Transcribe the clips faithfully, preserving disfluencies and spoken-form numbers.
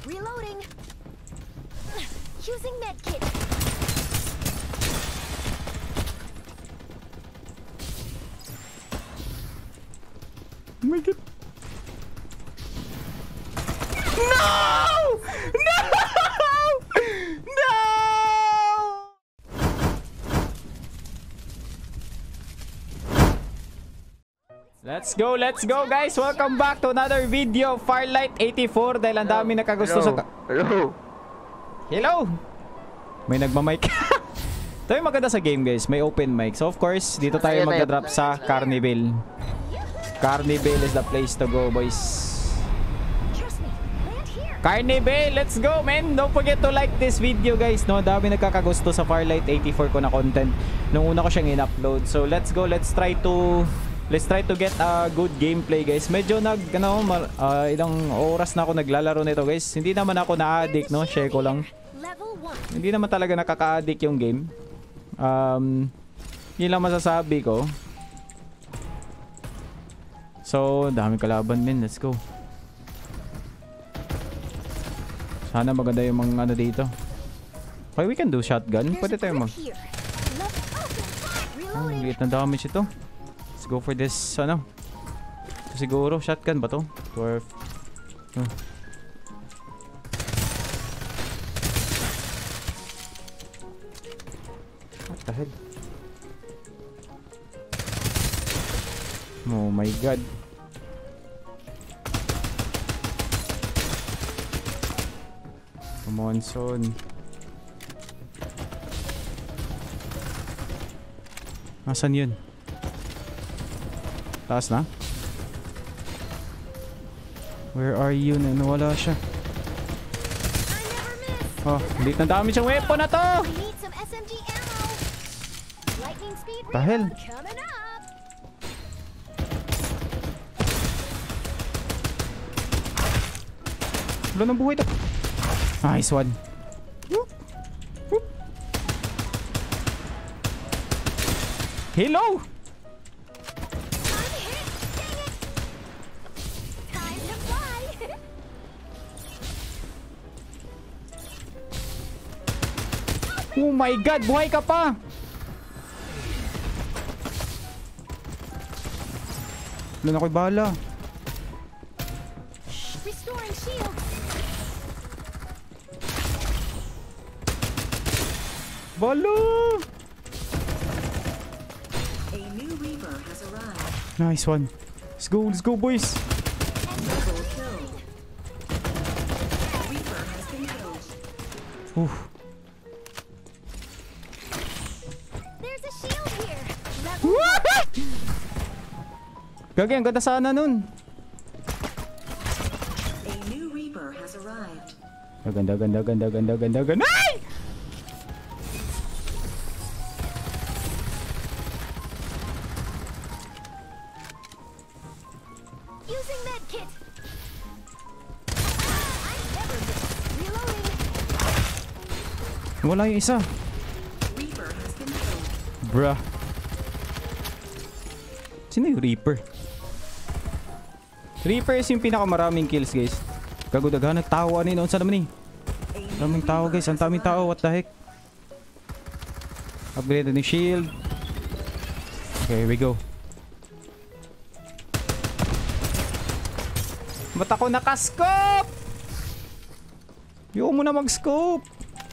Reloading. Using medkit. Oh my god. No! No! No! Let's go, let's go guys. Welcome back to another video. Firelight eighty-four dahil ang dami nakagusto sa... Hello. Hello. May nagmamic. Ito yung maganda sa game guys. May open mic. So of course, dito tayo magdadrop sa Carnival. Carnival is the place to go boys. Carnival, let's go man. Don't forget to like this video guys. No, dami nagkakagusto sa Firelight eighty-four ko na content nung una ko siyang in-upload. So let's go, let's try to let's try to get a good gameplay guys. Medyo nag ano, uh, ilang oras na ako naglalaro nito guys. Hindi naman ako na-addict no, share ko lang. Hindi naman talaga nakaka-addict yung game. Um, yun lang masasabi ko. So, daming kalaban men, let's go. Sana maganda yung mga ano dito. Okay, we can do shotgun. Pwede tayo mag... Oh, liit na damage ito. Let's go for this, ano. Siguro, shotgun ba to? twelve. Oh. What the hell? Oh my god. Come on, son. Nasaan yun? Taas na? Where are you? Nawala siya. Oh, hindi na dami siyang weapon na to! The hell? Wala nang buhay to. Nice one. Whoop. Whoop. Hello. Oh my god, buhay ka pa. Wala na ko'y bala. Restoring shield. Balo! A new Reaper has arrived. Nice one. Let's go, let's go boys. Double kill. Reaper has been killed. Oof. There's a shield here. Gagi, ang ganda sana nun. A new Reaper has arrived. Ganda, ganda, ganda, ganda, ganda, ganda. Ay! Using medkit. I'm never missed. Reloading. Wala yung isa. Reaper has been killed. Bruh. Sino yung Reaper? Reaper is yung pinakamaraming kills guys. Gagudagahan ng tao. Ano yun? Saan naman eh? Daming tao guys. Ang daming tao. What the heck? Upgrade na yung shield. Okay, here we go. Ba't ako naka-scope? Yung mo na mag-scope.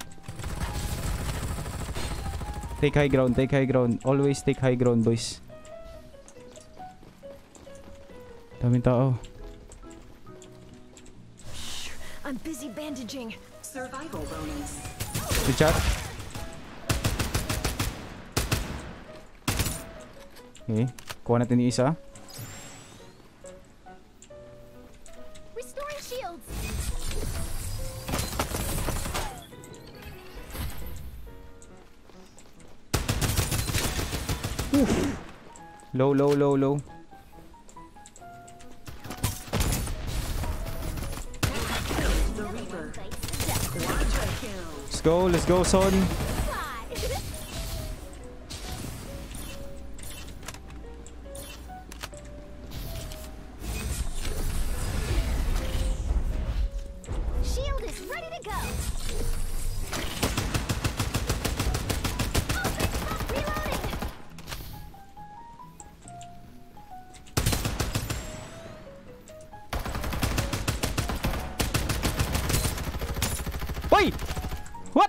Take high ground, take high ground. Always take high ground, boys. Daming tao. I'm busy bandaging. Survival bonus. Good shot. Okay, kuha natin yung isa. Restoring shields. Oof. Low, low, low, low. The Reaper. Let's go, let's go, son. Shield is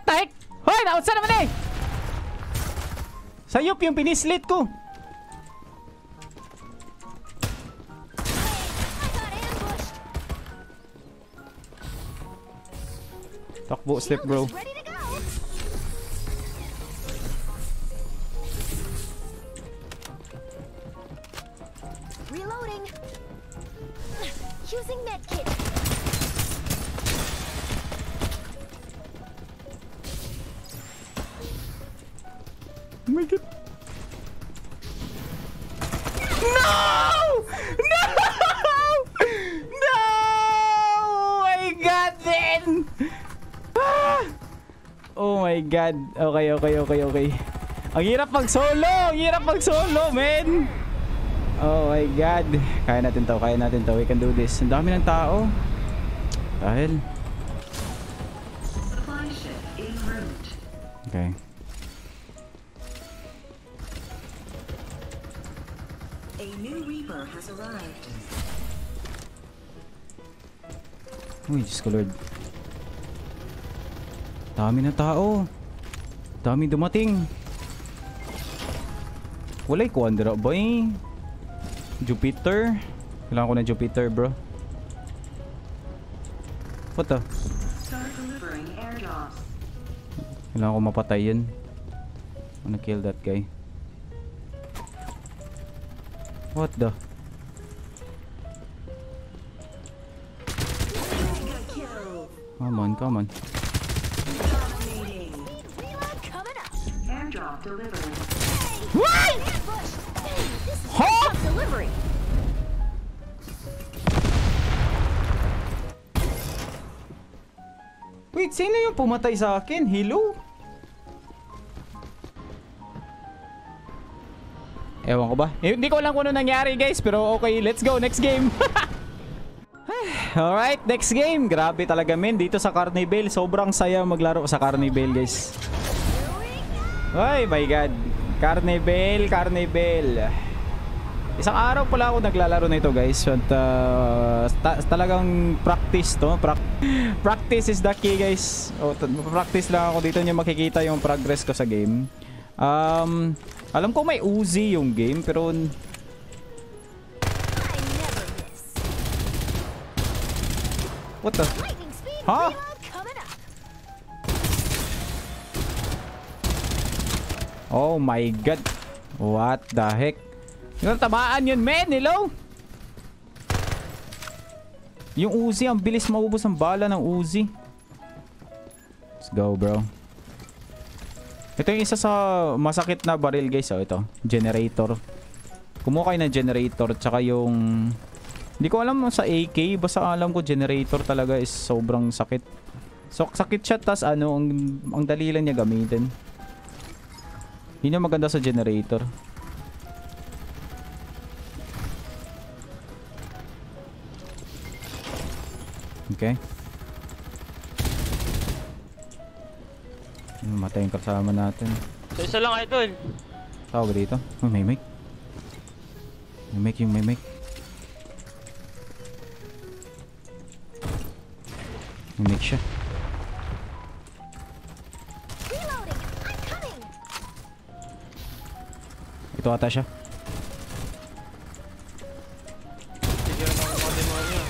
the heck? Hoy, naunsa naman eh! Sayop yung pinislit ko. I got ambushed. Takbo, step Shield bro. is ready to go. Reloading. Using medkit. Oh my god. No! No! No! I got it! Ah! Oh my god. Okay, okay, okay, okay. Ang hirap pag solo! Ang hirap pag solo, man! Oh my god. Kaya natin to, kaya natin to. We can do this. Ang dami ng tao. Dahil. Supply ship en route. Okay. A new Reaper has arrived. Uy, Diyos ko Lord. Dami na tao. Dami dumating. Walay kuandra ba eh. Jupiter. Kailangan ko na Jupiter, bro. What the? Start delivering airdrops. Kailangan ko mapatay yun. I wanna kill that guy. What the? Mega kill. Come on, come on. Dominating. Reload coming up. Airdrop delivered. Why? Ambush. Dang, this is Huh? a tough delivery. Wait, sino yung pumatay sa akin? Hello? Ewan ko ba? Eh, hindi ko alam kung ano nangyari guys. Pero okay, let's go. Next game. Alright, next game. Grabe talaga men. Dito sa Carnival. Sobrang saya maglaro sa Carnival guys. Ay my god. Carnival, Carnival. Isang araw pala ako naglalaro nito guys. At uh, ta talagang practice to. Pra practice is the key guys. O, practice lang ako dito niyo makikita yung progress ko sa game. Um... Alam ko may Uzi yung game pero I never miss. what the? Lightning speed. Huh? Reload coming up. Oh my god. What the heck? Yung tamaan yun men, hello? Yung Uzi, ang bilis maubos ang bala ng Uzi. Let's go bro. Ito yung isa sa masakit na baril guys. Oh, ito. Generator. Kumuha kayo ng generator. Tsaka yung... Hindi ko alam sa A K. Basta alam ko generator talaga is sobrang sakit. So, sakit siya. Tas ano, ang, ang dali lang niya gamitin. Yun yung maganda sa generator. Okay. Matay yung kasama natin. So isa lang idol. Tao ba dito? Oh, may mic. May mic yung may mic. May mic siya. Reloading. I'm coming. Ito ata siya. Sige na mga demonyo.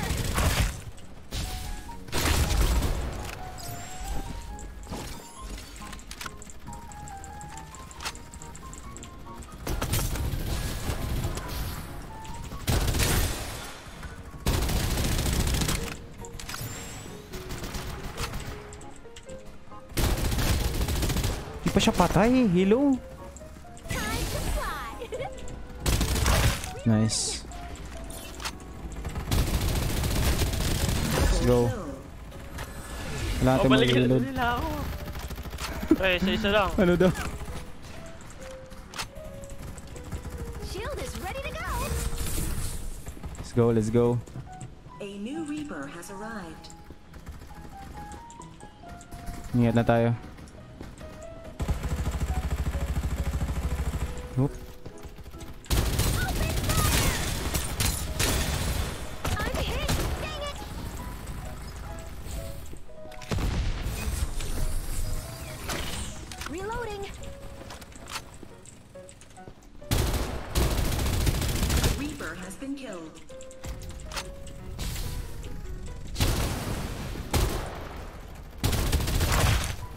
Di pa siya patay. Hello. Time to fly. Nice. Let's go. Wala Oh, natin balik mag-reload. nila ako. Eh, isa isa lang. Ano daw? Shield is ready to go. Let's go, let's go. A new Reaper has arrived. Ingat na tayo. Oop. I'm hit. Dang it.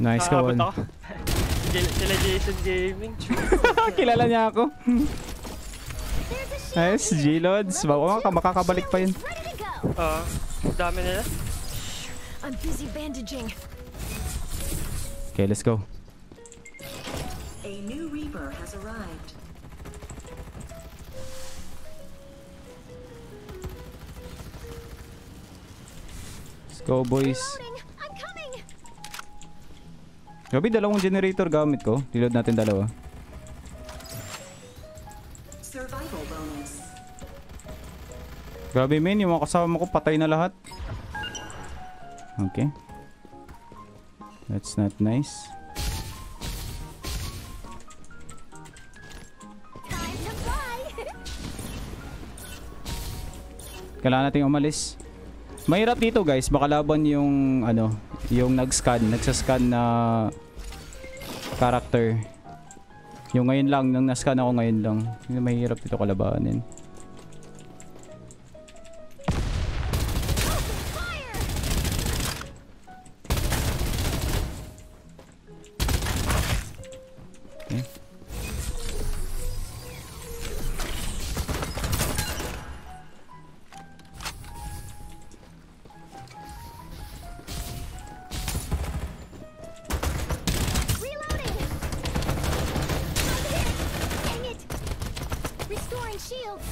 Nice ka, Nakakabot Wal. ako. Sila- Sila Jason Gaming. Kilala niya ako. There's a shield Nice, here. G-Lods. Baka ka makakabalik pa yun. Shield is ready to go. Oo. Dami nila. I'm busy bandaging. Okay, let's go. A new Reaper has arrived. Let's go, boys. Reloading. I'm coming. Grabe, dalawang generator gamit ko. Reload natin dalawa. Survival bonus. Grabe, men. Yung mga kasama ko patay na lahat. Okay. That's not nice. Time to fly. Kailangan natin umalis. Mahirap dito, guys. Makalaban yung ano, yung nag-scan, nagsascan na character. Yung ngayon lang, nang na-scan ako ngayon lang. Yung mahirap dito kalabanin. Fire. Okay. Reloading. I'm hit. Dang it. Restoring shield.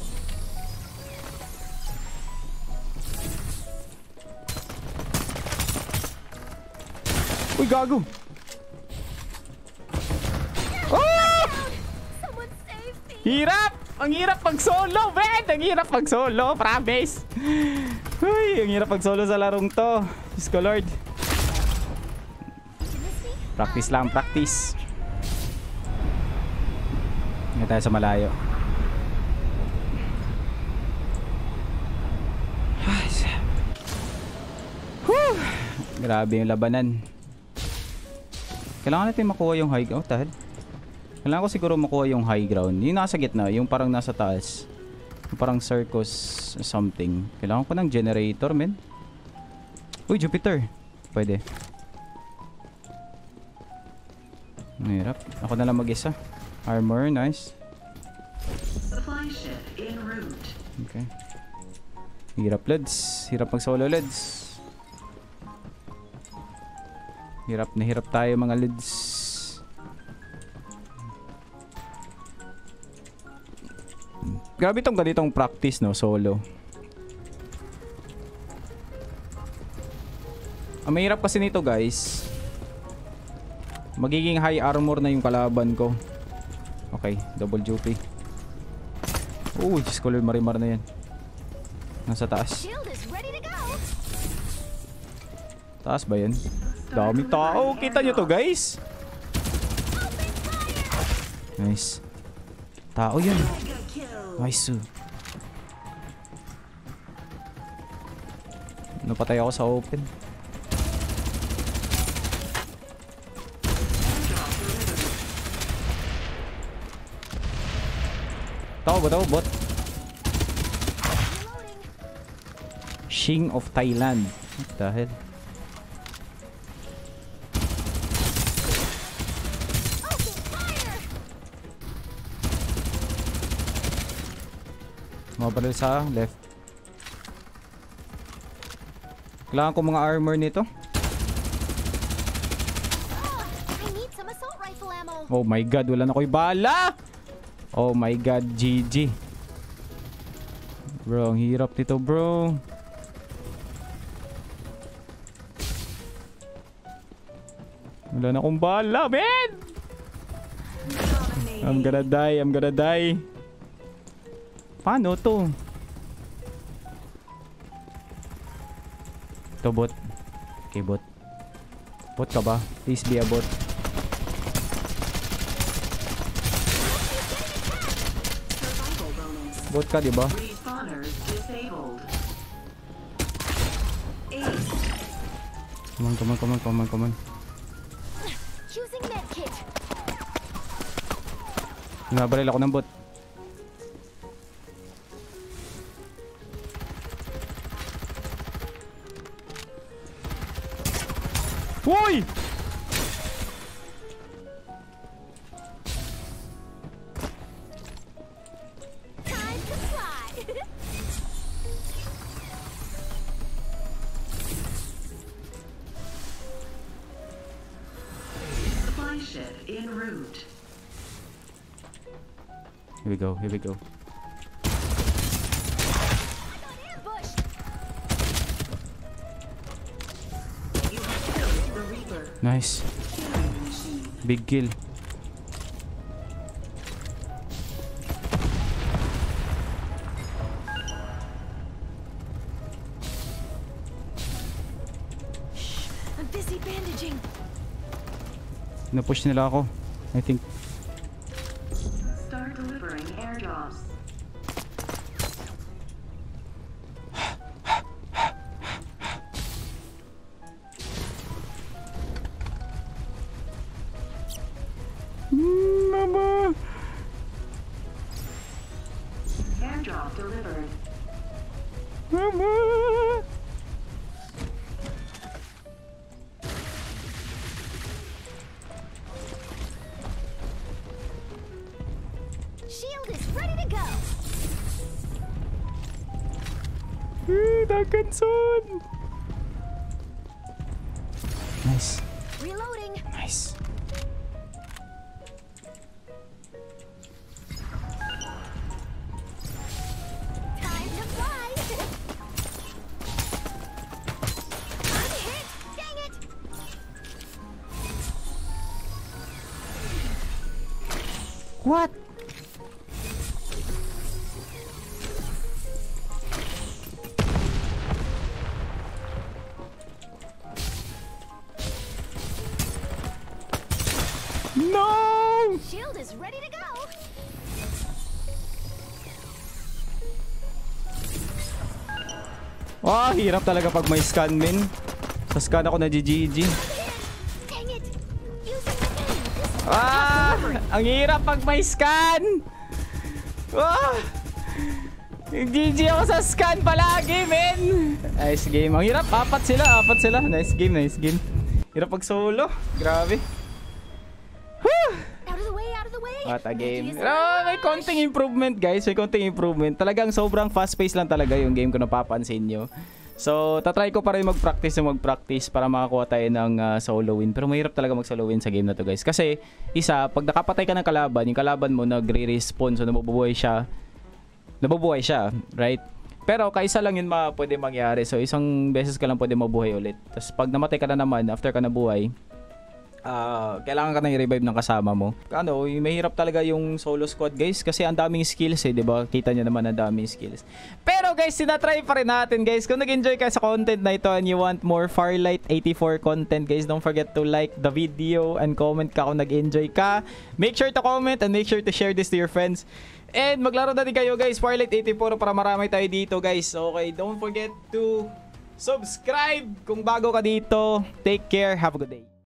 Uy, gago! Someone save me. Hirap! Ang hirap pag solo, man! Ang hirap pag solo, promise! Uy, ang hirap pag solo sa larong to. Diyos ko, Lord. Did you miss me? Practice lang, practice. Hindi tayo sa malayo. Whew! Grabe yung labanan. Kailangan natin makuha yung high ground. Oh, tahal. Kailangan ko siguro makuha yung high ground. Yung nasa gitna, yung parang nasa taas. Yung parang circus something. Kailangan ko ng generator, men. Uy, Jupiter. Pwede. Mahirap. Ako na lang mag-isa. Armor, nice. Supply ship en route. Okay. Hirap, lads. Hirap mag-solo, lads. Hirap na hirap tayo, mga lads. Grabe tong ganitong practice, no? Solo. Ang mahirap kasi nito, guys. Magiging high armor na yung kalaban ko. Okay, double duty. Uy, Diyos ko, Lord, marimar na yan. Nasa taas. Shield is ready to go. Taas ba yan? Dami tao. Kita nyo to, guys. Open fire. Nice. Tao yun. Mega kill. Nice. Napatay ako sa open. Airdrop delivered. Tao ba tao? Bot? Reloading. Shing of Thailand. What the hell? Open fire. Mga baril sa left. Kailangan ko mga armor nito. Ah, I need some assault rifle ammo. Oh my god, wala na ko'y bala! Oh my god, G G. Bro, ang hirap nito, bro. Wala na akong bala, man! I'm gonna die, I'm gonna die. Paano to? Ito, bot. Okay, bot. Bot ka ba? Please be a bot. Survival bonus. Bot ka, di ba? Respawners disabled. Ace. Come on, come on, come on, come on, come on. Using med kit. Nabaril ako ng bot. Uy! Here we go, here we go. Ambush! You have killed the Reaper. Nice. Killing machine. Big kill. I'm busy bandaging. Napush nila ako. I think. Start delivering airdrops. Mama! Airdrop delivered. Mama! Shield is ready to go. Eh, Daganson! Nice. Reloading. Nice. Time to fly. I'm hit. Dang it. What? No! Shield is ready to go. Ah, hirap talaga pag may scan, min. Sa scan ako na G G G. Dang it. Using the aim. Ah! Ang hirap pag may scan! Ah! G G ako sa scan palagi, men! Nice game. Ang hirap. Apat sila. Apat sila. Nice game. Nice game. Hirap pag solo. Grabe. Whew! Out of the way, out of the way. What a game. Use Pero may konting improvement, guys. May konting improvement. Talagang sobrang fast-paced lang talaga yung game ko, napapansin nyo. So, tatry ko pa rin mag-practice na mag-practice para makakuha tayo ng uh, solo win. Pero mahirap talaga mag-solo win sa game na to, guys. Kasi, isa, pag nakapatay ka ng kalaban, yung kalaban mo nagre-respawn, so nabubuhay siya. Nabubuhay siya, right? Pero kaisa lang yun ma pwede mangyari. So, isang beses ka lang pwede mabuhay ulit. Tapos, pag namatay ka na naman, after ka nabuhay, Uh, kailangan ka na i-revive ng kasama mo. Ano, mahirap talaga yung solo squad, guys, kasi ang daming skills eh, 'di ba? Kita niyo naman ang daming skills. Pero guys, tinatry pa rin natin, guys. Kung nag-enjoy ka sa content na ito and you want more Firelight eighty-four content, guys, don't forget to like the video and comment ka kung nag-enjoy ka. Make sure to comment and make sure to share this to your friends. And maglaro na din kayo, guys, Firelight eighty-four para marami tayo dito, guys. Okay, don't forget to subscribe kung bago ka dito. Take care. Have a good day.